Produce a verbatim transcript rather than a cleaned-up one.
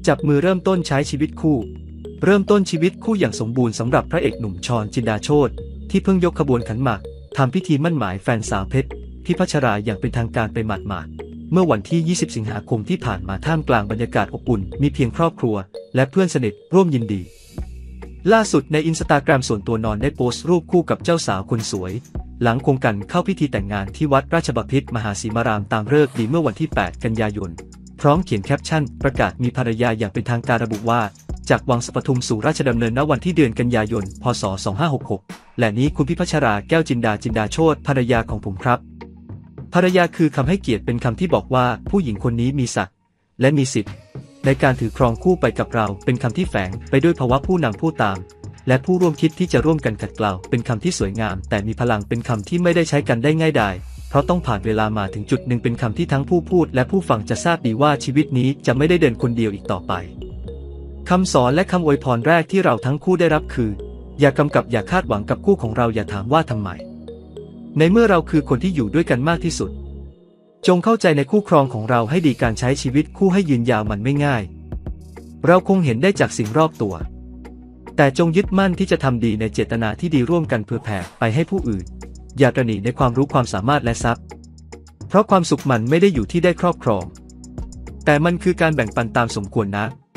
จับมือเริ่มต้นใช้ชีวิตคู่เริ่มต้นชีวิตคู่อย่างสมบูรณ์สำหรับพระเอกหนุ่มชรจินดาโชติที่เพิ่งยกขบวนขันหมากทำพิธีมั่นหมายแฟนสาวเพชรพิพัชราอย่างเป็นทางการไปหมาดๆเมื่อวันที่ ยี่สิบ สิงหาคมที่ผ่านมาท่ามกลางบรรยากาศอบอุ่นมีเพียงครอบครัวและเพื่อนสนิทร่วมยินดีล่าสุดในอินสตาแกรมส่วนตัวนอนได้โพสต์รูปคู่กับเจ้าสาวคนสวยหลังควงกันเข้าพิธีแต่งงานที่วัดราชบพิตรมหาสีมารามตามฤกษ์ดีเมื่อวันที่ แปด กันยายนพร้อมเขียนแคปชั่นประกาศมีภรรยาอย่างเป็นทางการระบุว่าจากวังสัปทุมสู่ราชดำเนินณวันที่เดือนกันยายนพศสองพันห้าร้อยหกสิบหกและนี้คุณพิพัชราแก้วจินดาจินดาโชติภรรยาของผมครับภรรยาคือคำให้เกียรติเป็นคำที่บอกว่าผู้หญิงคนนี้มีศักดิ์และมีสิทธิ์ในการถือครองคู่ไปกับเราเป็นคำที่แฝงไปด้วยภาวะผู้นำผู้ตามและผู้ร่วมคิดที่จะร่วมกันขัดเกลาเป็นคำที่สวยงามแต่มีพลังเป็นคำที่ไม่ได้ใช้กันได้ง่ายดายเพราะต้องผ่านเวลามาถึงจุดหนึ่งเป็นคำที่ทั้งผู้พูดและผู้ฟังจะทราบดีว่าชีวิตนี้จะไม่ได้เดินคนเดียวอีกต่อไปคำสอนและคำอวยพรแรกที่เราทั้งคู่ได้รับคืออย่ากำกับอย่าคาดหวังกับคู่ของเราอย่าถามว่าทำไมในเมื่อเราคือคนที่อยู่ด้วยกันมากที่สุดจงเข้าใจในคู่ครองของเราให้ดีการใช้ชีวิตคู่ให้ยืนยาวมันไม่ง่ายเราคงเห็นได้จากสิ่งรอบตัวแต่จงยึดมั่นที่จะทำดีในเจตนาที่ดีร่วมกันเพื่อแผ่ไปให้ผู้อื่นอย่าตระหนี่ในความรู้ความสามารถและทรัพย์เพราะความสุขมันไม่ได้อยู่ที่ได้ครอบครองแต่มันคือการแบ่งปันตามสมควรนะ